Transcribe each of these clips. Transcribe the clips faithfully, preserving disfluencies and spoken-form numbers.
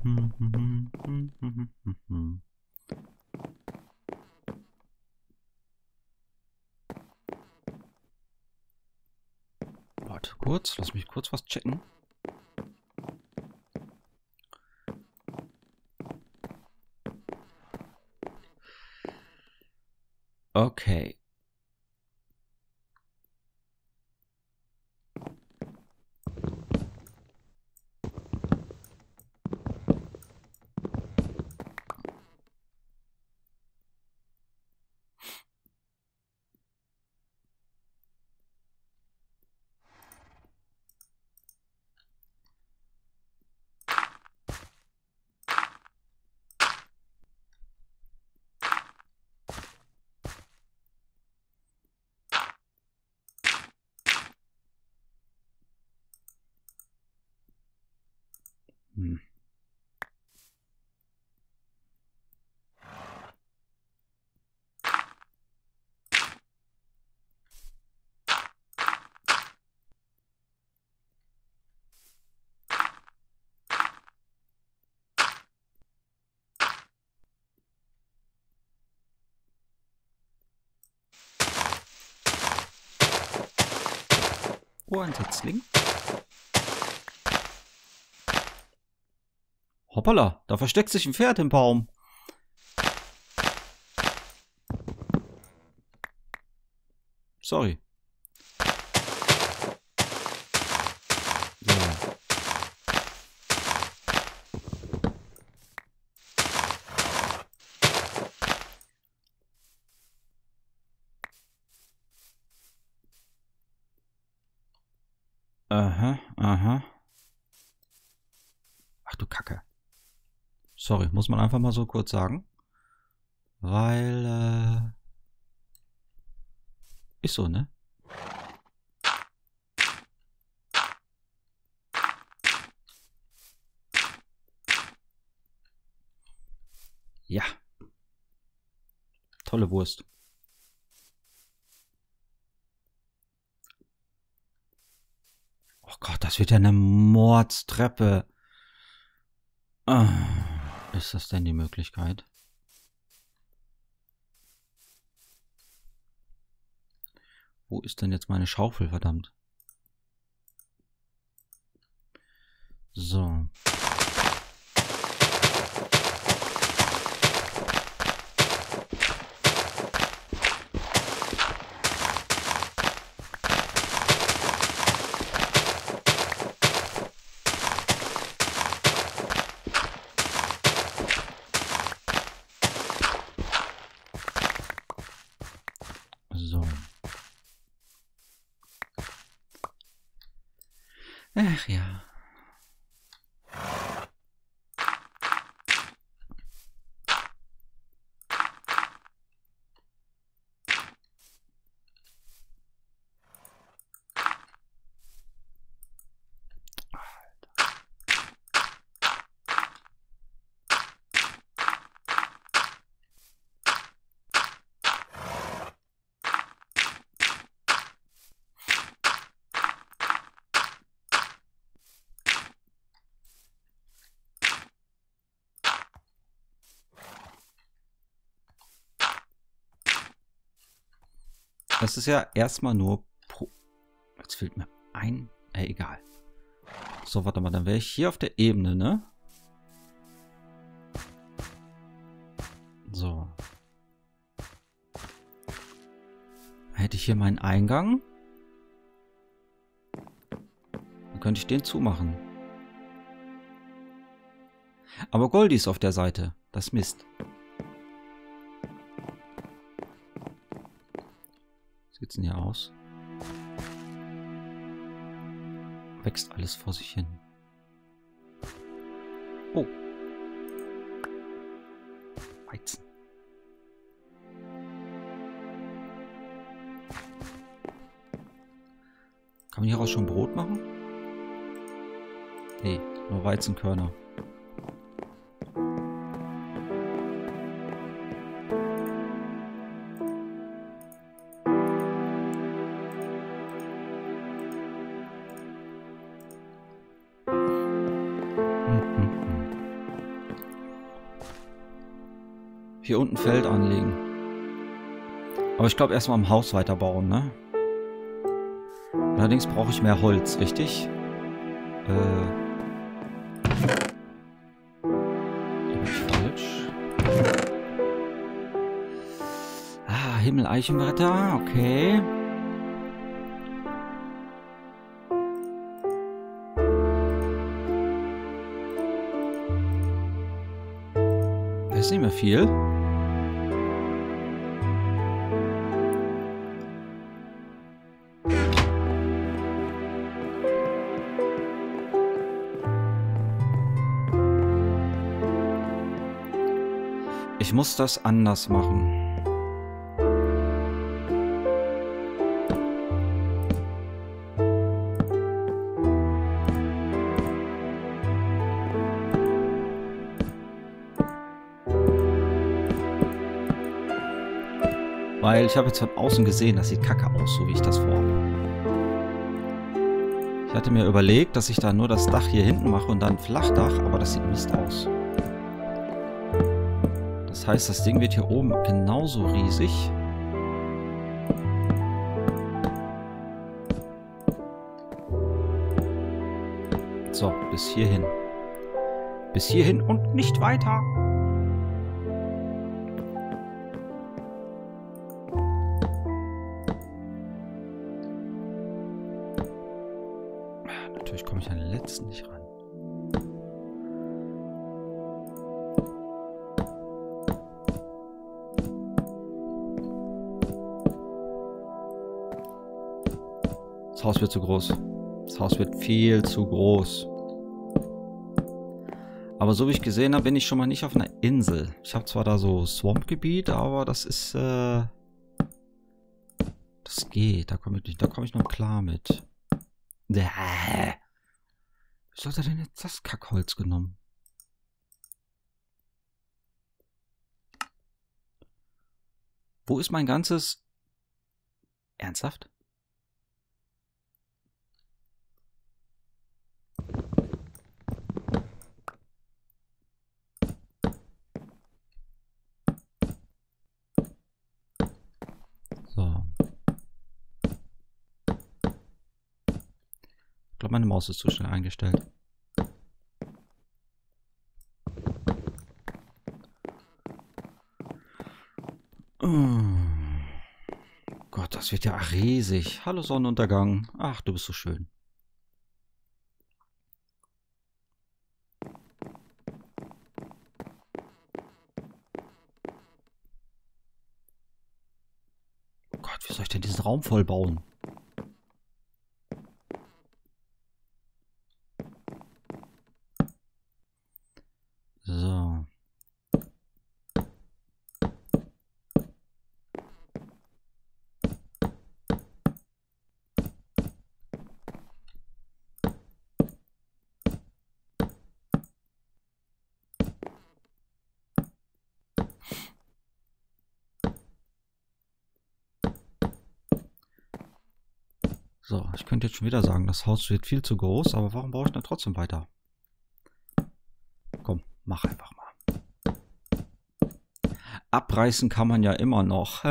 Warte kurz, lass mich kurz was checken. Okay. Hm. Oh, ein Setzling. Hoppala, da versteckt sich ein Pferd im Baum. Sorry. So. Aha, aha. Ach du Kacke. Sorry, muss man einfach mal so kurz sagen. Weil, äh... ist so, ne? Ja. Tolle Wurst. Oh Gott, das wird ja eine Mordstreppe. Ah, ist das denn die Möglichkeit? Wo ist denn jetzt meine Schaufel, verdammt? So. So. Ach ja. Das ist ja erstmal nur pro... Jetzt fehlt mir ein... Äh, egal. So, warte mal, dann wäre ich hier auf der Ebene, ne? So. Hätte ich hier meinen Eingang. Dann könnte ich den zumachen. Aber Goldie ist auf der Seite. Das Mist. Wie sieht's denn hier aus? Wächst alles vor sich hin. Oh. Weizen. Kann man hieraus schon Brot machen? Nee, nur Weizenkörner. Hier unten Feld anlegen. Aber ich glaube erstmal am Haus weiterbauen, ne? Allerdings brauche ich mehr Holz, richtig? Äh. Hier bin ich falsch. Ah, Himmel-Eichenbretter, okay. Das ist nicht mehr viel. Ich muss das anders machen. Weil ich habe jetzt von außen gesehen, das sieht kacke aus, so wie ich das vorhabe. Ich hatte mir überlegt, dass ich da nur das Dach hier hinten mache und dann ein Flachdach, aber das sieht Mist aus. Das heißt, das Ding wird hier oben genauso riesig. So, bis hierhin. Bis hierhin und nicht weiter. Natürlich komme ich an den letzten nicht ran. Das Haus wird zu groß. Das Haus wird viel zu groß. Aber so wie ich gesehen habe, bin ich schon mal nicht auf einer Insel. Ich habe zwar da so Swamp-Gebiet, aber das ist, äh... das geht. Da komme ich nicht, da komme ich noch klar mit. Wie hat er denn jetzt das Kackholz genommen? Wo ist mein ganzes... Ernsthaft? So. Ich glaube, meine Maus ist zu schnell eingestellt. Oh Gott, das wird ja riesig. Hallo Sonnenuntergang. Ach, du bist so schön. Oh Gott, wie soll ich denn diesen Raum voll bauen? So. So, ich könnte jetzt schon wieder sagen, das Haus wird viel zu groß, aber warum baue ich dann trotzdem weiter? Komm, mach einfach mal. Abreißen kann man ja immer noch.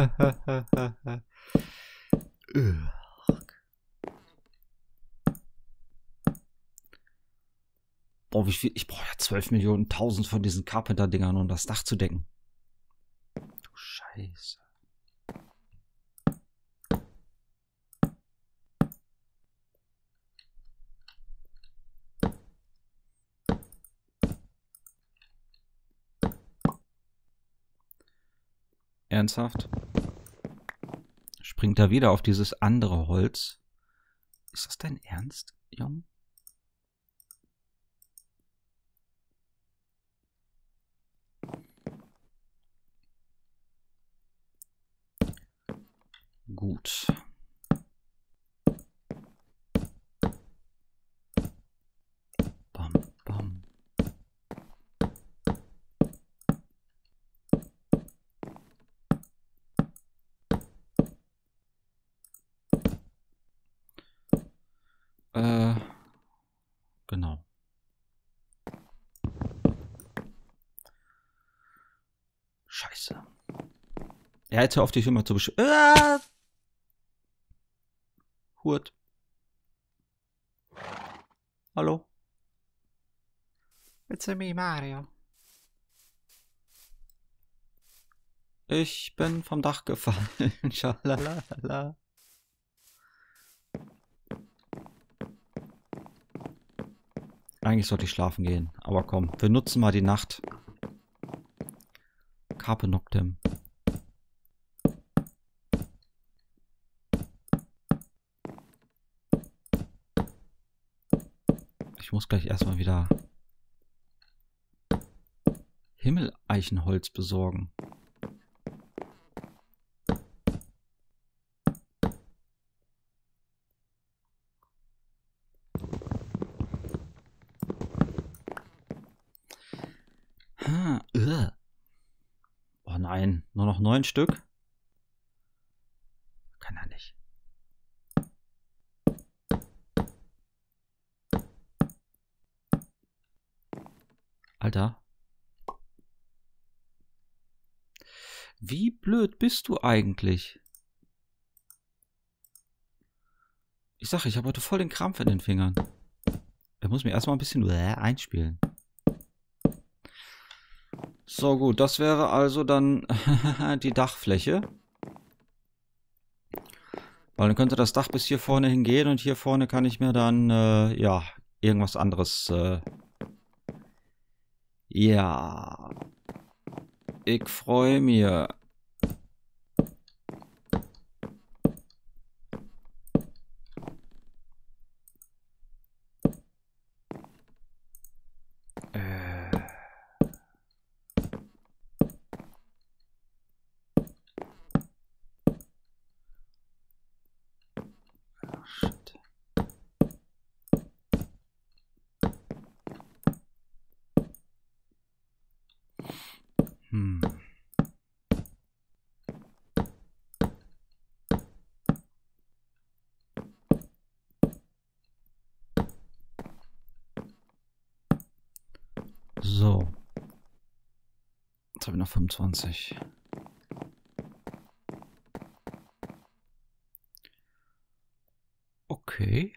Boah, wie viel? Ich brauche ja zwölf Millionen, tausend von diesen Carpenter-Dingern, um das Dach zu decken. Du Scheiße. Ernsthaft? Springt er wieder auf dieses andere Holz? Ist das dein Ernst, Jung? Gut. Bam, bam. Äh, genau. Scheiße. Er hätte auf dich immer zu besch... Ah! Hurt. Hallo? It's me, Mario. Ich bin vom Dach gefallen. Schalalala. Eigentlich sollte ich schlafen gehen. Aber komm, wir nutzen mal die Nacht. Carpe Noctem. Ich muss gleich erstmal wieder Himmeleichenholz besorgen. Ah, uh. Oh nein, nur noch neun Stück? Kann er nicht. Alter. Wie blöd bist du eigentlich? Ich sag, ich habe heute voll den Krampf in den Fingern. Er muss mir erstmal ein bisschen einspielen. So gut, das wäre also dann die Dachfläche. Weil dann könnte das Dach bis hier vorne hingehen und hier vorne kann ich mir dann, äh, ja, irgendwas anderes, äh, ja, ich freue mich. Hm. So. Jetzt habe ich noch fünfundzwanzig. Okay.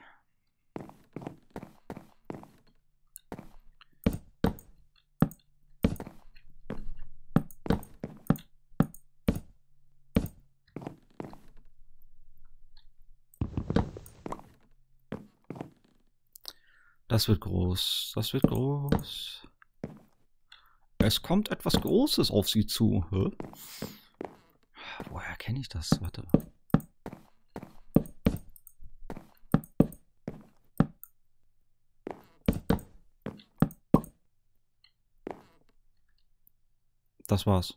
Das wird groß. Das wird groß. Es kommt etwas Großes auf sie zu. Hä? Woher kenne ich das? Warte. Das war's.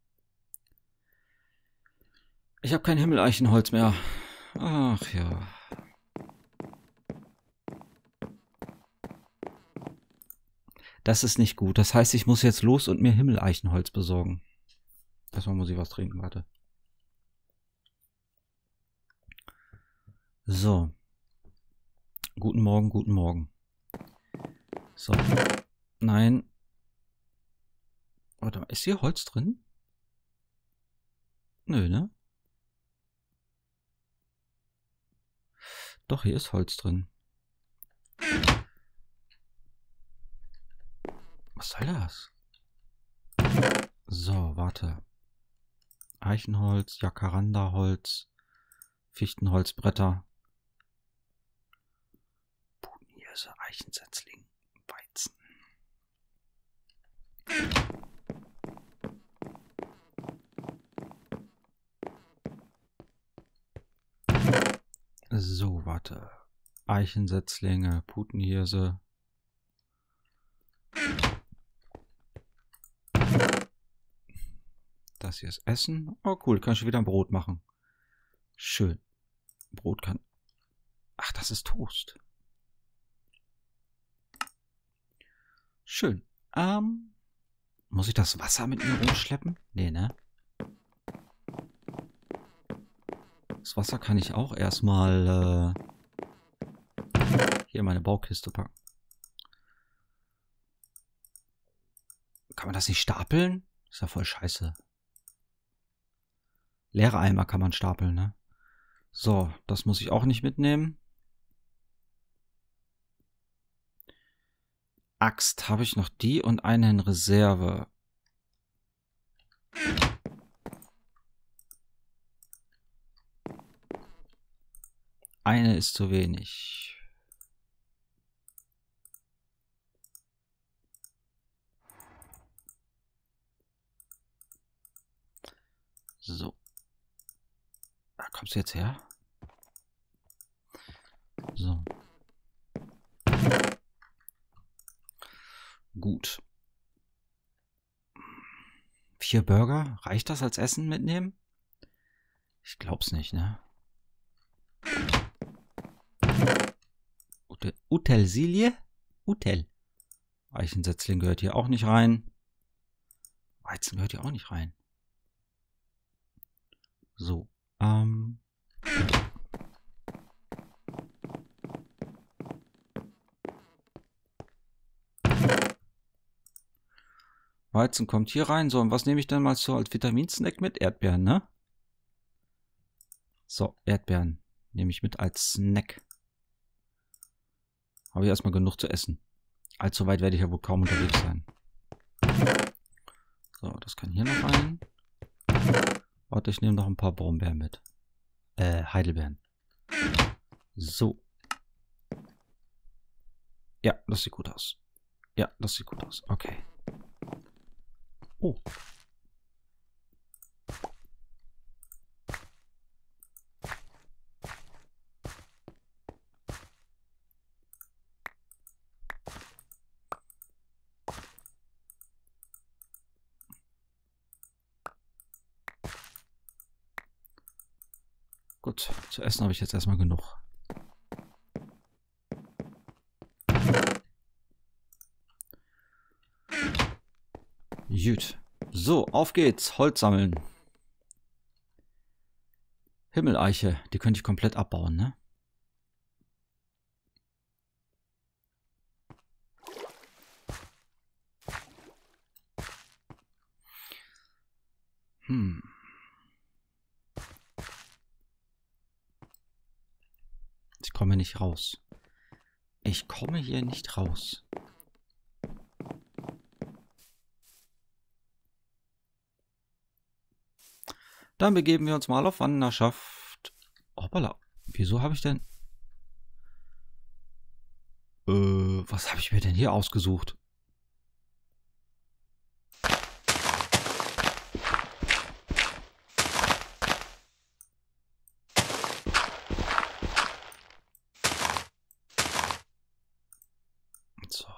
Ich habe kein Himmeleichenholz mehr. Ach ja. Das ist nicht gut. Das heißt, ich muss jetzt los und mir Himmeleichenholz besorgen. Erstmal muss ich was trinken, warte. So. Guten Morgen, guten Morgen. So. Nein. Warte mal, ist hier Holz drin? Nö, ne? Doch, hier ist Holz drin. Was soll das? So, warte. Eichenholz, Jacaranda-Holz, Fichtenholzbretter. Budenhirse, Eichensetzling, Weizen. So, warte. Eichensetzlinge, Putenhirse. Das hier ist Essen. Oh cool, kann ich wieder ein Brot machen. Schön. Brot kann... Ach, das ist Toast. Schön. Ähm, muss ich das Wasser mit mir rumschleppen? Nee, ne? Das Wasser kann ich auch erstmal äh, hier in meine Baukiste packen. Kann man das nicht stapeln? Ist ja voll scheiße. Leere Eimer kann man stapeln, ne? So, das muss ich auch nicht mitnehmen. Axt, habe ich noch die und eine in Reserve. Eine ist zu wenig. So. Da kommst du jetzt her? So. Gut. Vier Burger? Reicht das als Essen mitnehmen? Ich glaub's nicht, ne? Ut Utensilie? Utel. Eichensetzling gehört hier auch nicht rein. Weizen gehört hier auch nicht rein. So. Ähm. Weizen kommt hier rein. So, und was nehme ich denn mal so als Vitaminsnack mit? Erdbeeren, ne? So, Erdbeeren nehme ich mit als Snack. Habe ich erstmal genug zu essen. Allzu weit werde ich ja wohl kaum unterwegs sein. So, das kann hier noch rein. Warte, ich nehme noch ein paar Brombeeren mit. Äh, Heidelbeeren. So. Ja, das sieht gut aus. Ja, das sieht gut aus. Okay. Oh. Gut, zu essen habe ich jetzt erstmal genug. Gut. So, auf geht's. Holz sammeln. Himmeleiche, die könnte ich komplett abbauen, ne? Hm. Ich komme nicht raus. Ich komme hier nicht raus. Dann begeben wir uns mal auf Wanderschaft. Hoppala. Wieso habe ich denn... Äh, was habe ich mir denn hier ausgesucht? So.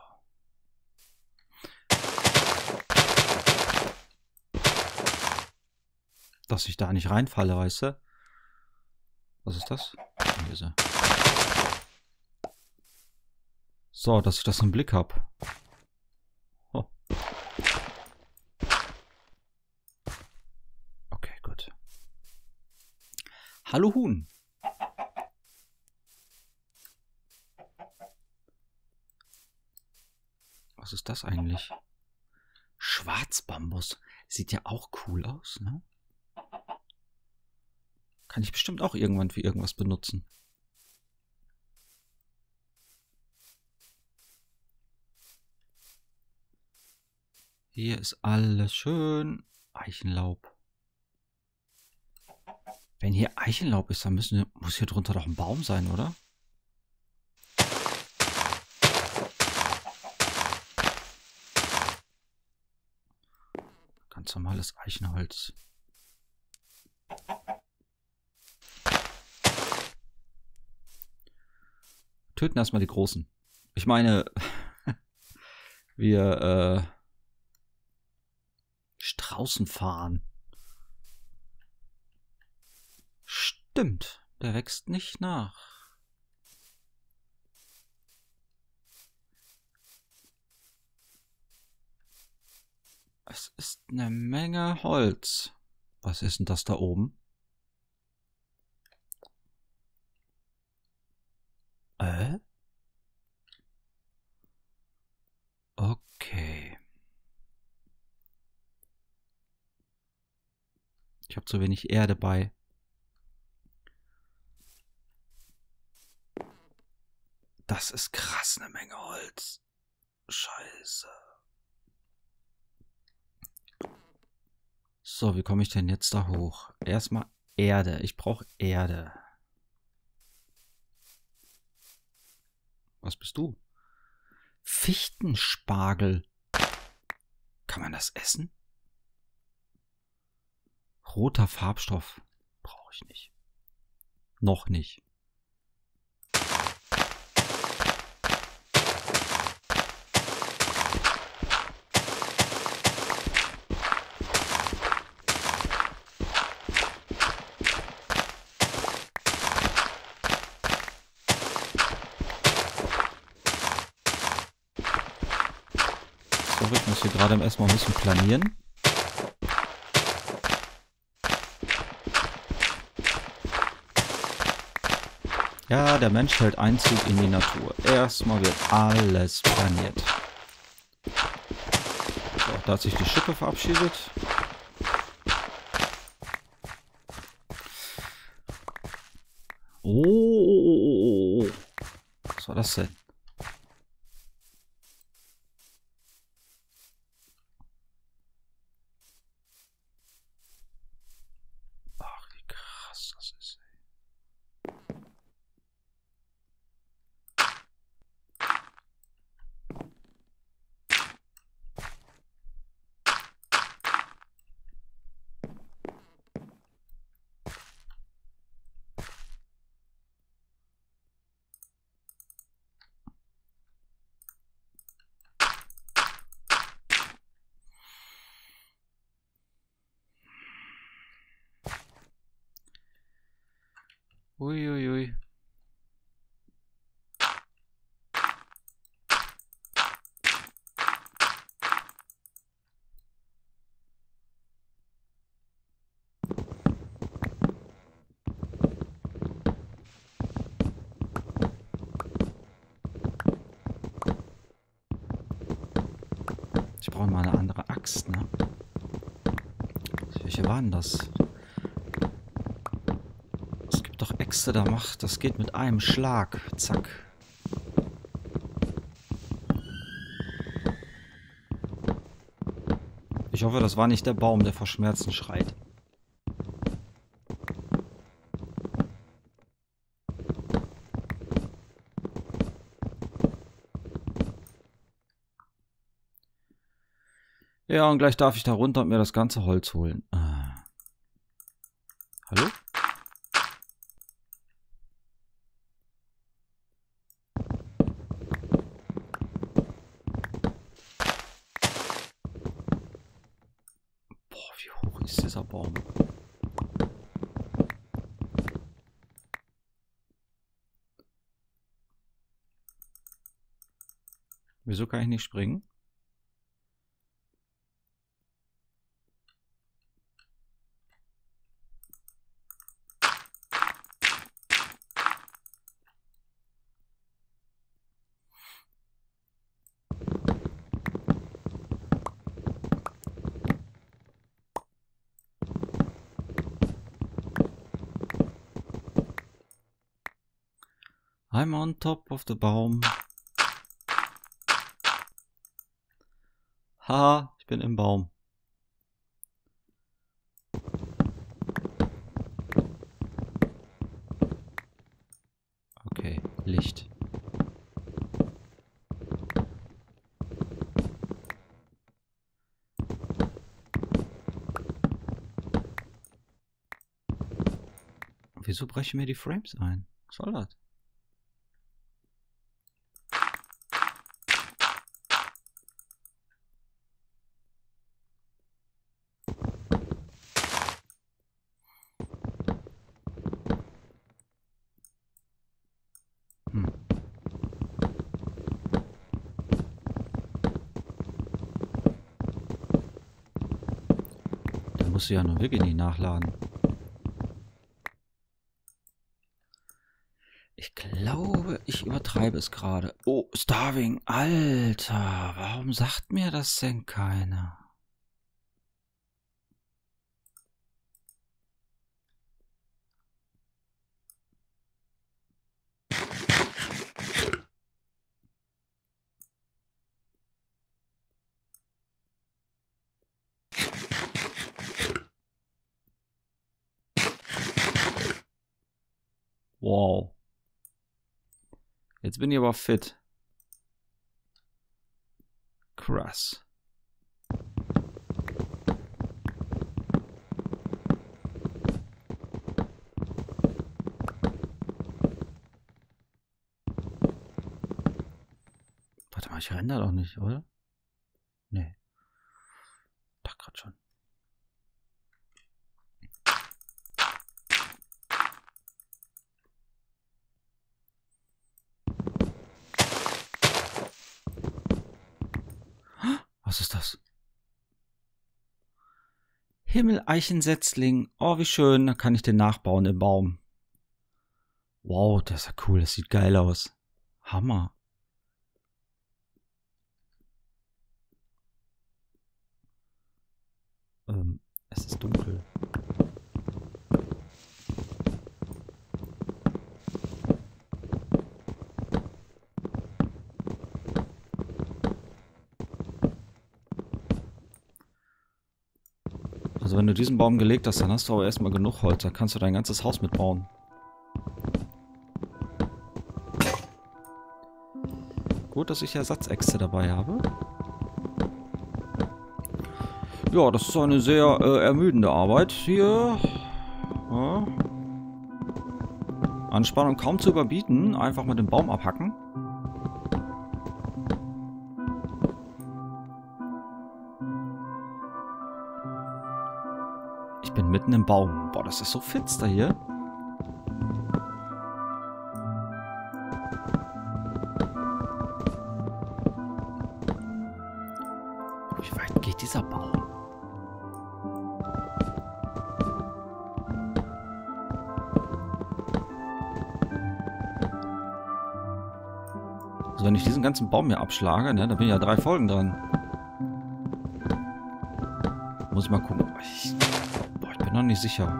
Dass ich da nicht reinfalle, weißt du? Was ist das? Hier. So, dass ich das im Blick habe. Oh. Okay, gut. Hallo Huhn. Was ist das eigentlich? Schwarzbambus. Sieht ja auch cool aus, ne? Kann ich bestimmt auch irgendwann für irgendwas benutzen. Hier ist alles schön. Eichenlaub. Wenn hier Eichenlaub ist, dann müssen, muss hier drunter doch ein Baum sein, oder? Ganz normales Eichenholz. Töten erstmal die Großen. Ich meine, wir äh, Straußen fahren. Stimmt, der wächst nicht nach. Es ist eine Menge Holz. Was ist denn das da oben? Äh? Okay. Ich habe zu wenig Erde bei. Das ist krass eine Menge Holz. Scheiße. So, wie komme ich denn jetzt da hoch? Erstmal Erde. Ich brauche Erde. Was bist du? Fichtenspargel. Kann man das essen? Roter Farbstoff. Brauche ich nicht. Noch nicht. Sorry, ich muss hier gerade erstmal ein bisschen planieren. Ja, der Mensch hält Einzug in die Natur. Erstmal wird alles planiert. So, da hat sich die Schippe verabschiedet. Oh, oh, oh, oh, oh. Was war das denn? Ach, wie krass das ist. Uiuiui. Ui, ui. Ich brauche mal eine andere Axt, ne? Welche waren das? Es gibt doch Äxte, da macht. Das geht mit einem Schlag. Zack. Ich hoffe, das war nicht der Baum, der vor Schmerzen schreit. Ja, und gleich darf ich da runter und mir das ganze Holz holen. Ah. Hallo? Boah, wie hoch ist dieser Baum? Wieso kann ich nicht springen? I'm on top of the Baum. Haha, ich bin im Baum. Okay, Licht. Wieso brechen mir die Frames ein? Was soll das? Hm. Da musst du ja nur wirklich nicht nachladen. Ich glaube, ich übertreibe es gerade. Oh, Starving. Alter, warum sagt mir das denn keiner? Wow. Jetzt bin ich aber fit. Krass. Warte mal, ich renne da doch nicht, oder? Nee. Doch, gerade schon. Was ist das? Himmeleichensetzling. Oh, wie schön. Da kann ich den nachbauen im Baum. Wow, das ist ja cool. Das sieht geil aus. Hammer. Ähm, es ist dunkel. Also wenn du diesen Baum gelegt hast, dann hast du aber erstmal genug Holz. Dann kannst du dein ganzes Haus mitbauen. Gut, dass ich Ersatzäxte dabei habe. Ja, das ist eine sehr äh, ermüdende Arbeit hier. Ja. Anspannung kaum zu überbieten. Einfach mal den Baum abhacken. Ich bin mitten im Baum. Boah, das ist so finster hier. Wie weit geht dieser Baum? Also wenn ich diesen ganzen Baum hier abschlage, ne, da bin ich ja drei Folgen dran. Muss ich mal gucken. Ich, boah, ich bin noch nicht sicher.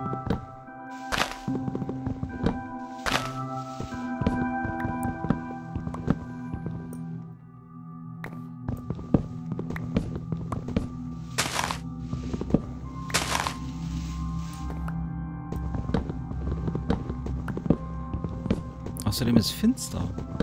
Außerdem ist es finster.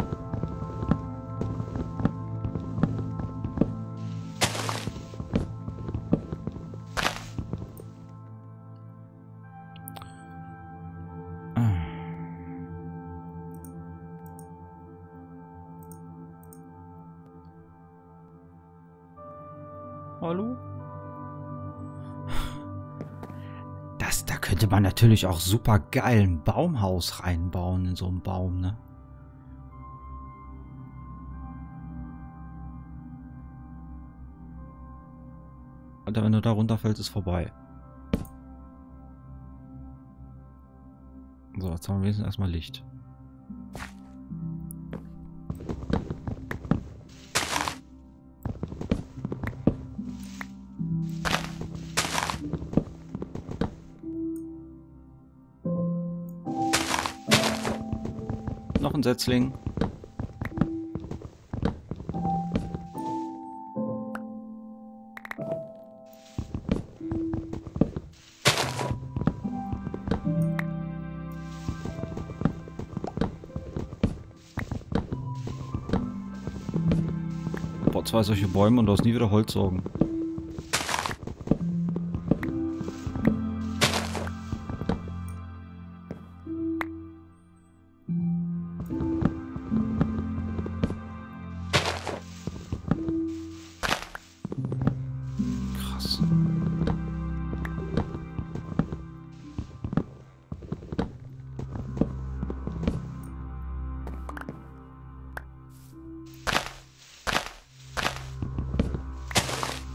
Hallo? Das, da könnte man natürlich auch super geil ein Baumhaus reinbauen in so einen Baum, ne? Alter, wenn du da runterfällst, ist vorbei. So, jetzt haben wir wenigstens erstmal Licht. Noch ein Setzling. Boah, zwei solche Bäume und du hast nie wieder Holzsorgen.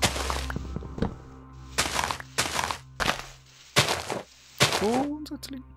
Grundsätzlich.